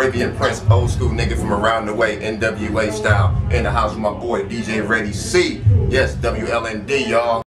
Arabian Prince, old school nigga from around the way, NWA style. In the house with my boy DJ Ready C. Yes, WLND, y'all.